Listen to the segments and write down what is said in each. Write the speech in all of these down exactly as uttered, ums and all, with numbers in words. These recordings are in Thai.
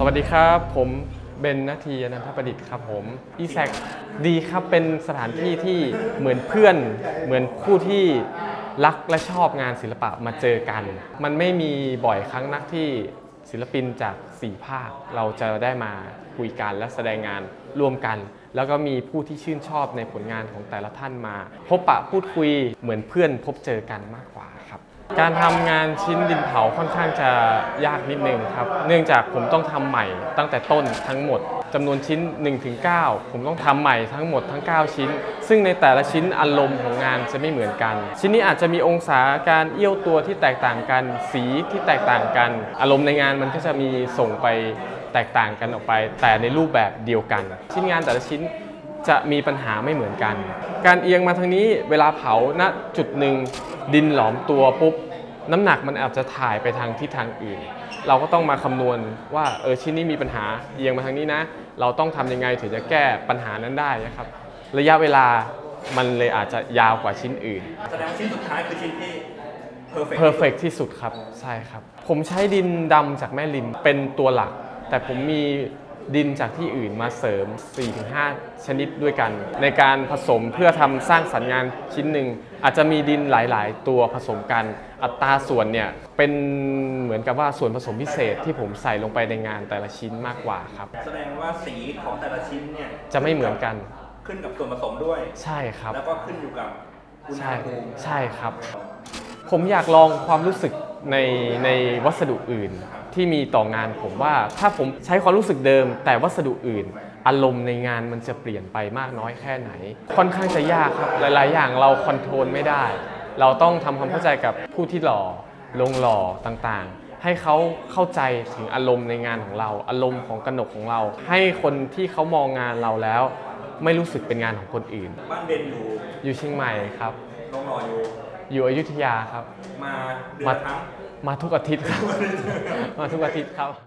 วัสดีครับผมเบนนาทีอนันทประดิษฐ์ครับผม อี แซค ดีครับเป็นสถานที่ที่เหมือนเพื่อนเหมือนผู้ที่รักและชอบงานศิลปะมาเจอกันมันไม่มีบ่อยครั้งนักที่ศิลปินจากสี่ภาคเราจะได้มาคุยกันและแสดงงานร่วมกันแล้วก็มีผู้ที่ชื่นชอบในผลงานของแต่ละท่านมาพบปะพูดคุยเหมือนเพื่อนพบเจอกันมากกว่าครับการทำงานชิ้นดินเผาค่อนข้างจะยากนิดนึงครับเนื่องจากผมต้องทำใหม่ตั้งแต่ต้นทั้งหมดจำนวนชิ้น หนึ่งถึงเก้า ผมต้องทำใหม่ทั้งหมดทั้งเก้าชิ้นซึ่งในแต่ละชิ้นอารมณ์ของงานจะไม่เหมือนกันชิ้นนี้อาจจะมีองศาการเอี้ยวตัวที่แตกต่างกันสีที่แตกต่างกันอารมณ์ในงานมันก็จะมีส่งไปแตกต่างกันออกไปแต่ในรูปแบบเดียวกันชิ้นงานแต่ละชิ้นจะมีปัญหาไม่เหมือนกันการเอียงมาทางนี้เวลาเผาณจุดหนึ่งดินหลอมตัวปุ๊บน้ำหนักมันอาจจะถ่ายไปทางทิศทางอื่นเราก็ต้องมาคำนวณว่าเออชิ้นนี้มีปัญหาเอียงมาทางนี้นะเราต้องทำยังไงถึงจะแก้ปัญหานั้นได้นะครับระยะเวลามันเลยอาจจะยาวกว่าชิ้นอื่นแสดงชิ้นสุดท้ายคือชิ้นที่ perfect perfect ที่สุดครับใช่ครับผมใช้ดินดำจากแม่ริมเป็นตัวหลักแต่ผมมีดินจากที่อื่นมาเสริม สี่ถึงห้า ชนิดด้วยกันในการผสมเพื่อทำสร้างสรรค์งานชิ้นหนึ่งอาจจะมีดินหลายๆตัวผสมกันอัตราส่วนเนี่ยเป็นเหมือนกับว่าส่วนผสมพิเศษที่ผมใส่ลงไปในงานแต่ละชิ้นมากกว่าครับแสดงว่าสีของแต่ละชิ้นเนี่ยจะไม่เหมือนกันขึ้นกับส่วนผสมด้วยใช่ครับแล้วก็ขึ้นอยู่กับอุณหภูมิใช่ครับผมอยากลองความรู้สึกในในวัสดุอื่นที่มีต่องานผมว่าถ้าผมใช้ความรู้สึกเดิมแต่วัสดุอื่นอารมณ์ในงานมันจะเปลี่ยนไปมากน้อยแค่ไหนค่อนข้างจะยากครับหลายๆอย่างเราคอนโทรลไม่ได้เราต้องทำความเข้าใจกับผู้ที่หล่อลงหล่อต่างๆให้เขาเข้าใจถึงอารมณ์ในงานของเราอารมณ์ของกนกของเราให้คนที่เขามองงานเราแล้วไม่รู้สึกเป็นงานของคนอื่นบ้านเบนอยู่อยู่เชียงใหม่ครับลงหล่ออยู่อยู่อยุธยาครับมาเดือนละครั้งมาทุกอาทิตย์ครับมาทุกอาทิตย์ครับ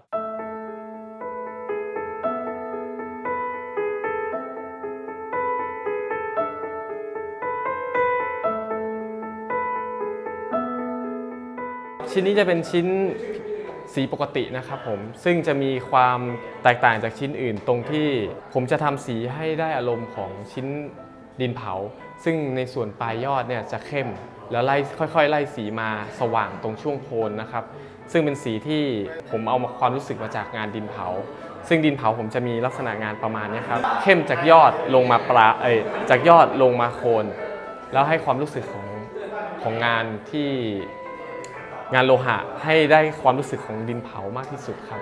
ชิ้นนี้จะเป็นชิ้นสีปกตินะครับผมซึ่งจะมีความแตกต่างจากชิ้นอื่นตรงที่ผมจะทำสีให้ได้อารมณ์ของชิ้นดินเผาซึ่งในส่วนปลายยอดเนี่ยจะเข้มแล้วไล่ค่อยๆไล่สีมาสว่างตรงช่วงโคนนะครับซึ่งเป็นสีที่ผมเอามาความรู้สึกมาจากงานดินเผาซึ่งดินเผาผมจะมีลักษณะงานประมาณนี้ครับเข้มจากยอดลงมาปลาเอ้ยจากยอดลงมาโคนแล้วให้ความรู้สึกของของงานที่งานโลหะให้ได้ความรู้สึกของดินเผามากที่สุดครับ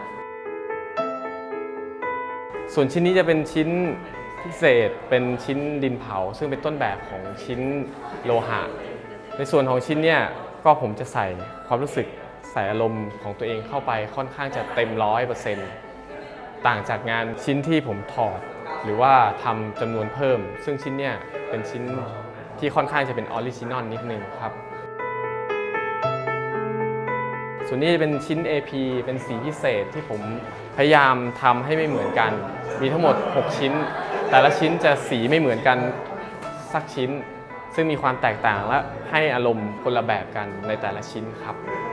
ส่วนชิ้นนี้จะเป็นชิ้นพิเศษเป็นชิ้นดินเผาซึ่งเป็นต้นแบบของชิ้นโลหะในส่วนของชิ้นเนี่ยก็ผมจะใส่ความรู้สึกใส่อารมณ์ของตัวเองเข้าไปค่อนข้างจะเต็มร้อยเปอร์เซ็นต์ต่างจากงานชิ้นที่ผมถอดหรือว่าทำจำนวนเพิ่มซึ่งชิ้นเนี่ยเป็นชิ้นที่ค่อนข้างจะเป็นออริจินอลนิดนึงครับส่วนนี้เป็นชิ้น เอ พี เป็นสีพิเศษที่ผมพยายามทำให้ไม่เหมือนกันมีทั้งหมดหกชิ้นแต่ละชิ้นจะสีไม่เหมือนกันสักชิ้นซึ่งมีความแตกต่างและให้อารมณ์คนละแบบกันในแต่ละชิ้นครับ